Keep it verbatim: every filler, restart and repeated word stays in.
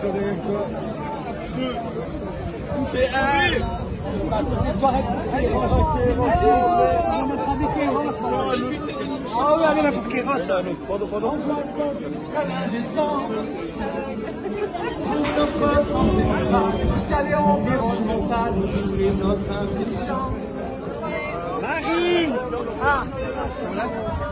C'est un. Ah oui, allez, pour Kéras, ça, pardon, pardon. Marie. Ah.